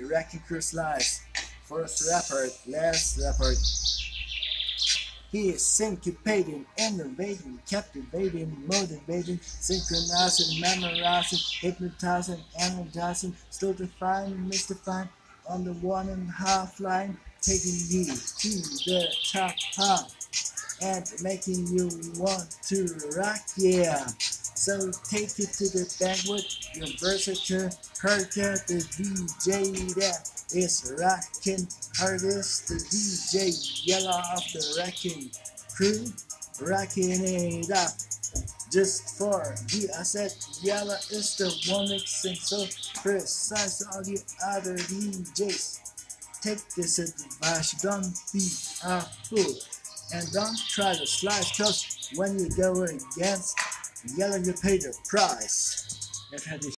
Wrecking Crew Slice. First rapper, last rapper. He is syncopating, innovating, captivating, motivating, synchronizing, memorizing, hypnotizing, energizing, still defining, mystifying, on the 1.5 line, taking you to the top high and making you want to rock, yeah. So take it to the banquet, your versatile Herca, the DJ that is rockin' hardest, the DJ Yella of the Wrecking Crew, rocking it up. Just for the asset, Yella is the one mixing so precise. All the other DJs take this advice, don't be a fool. And don't try to slice, cause when you go against Yella, you pay the price.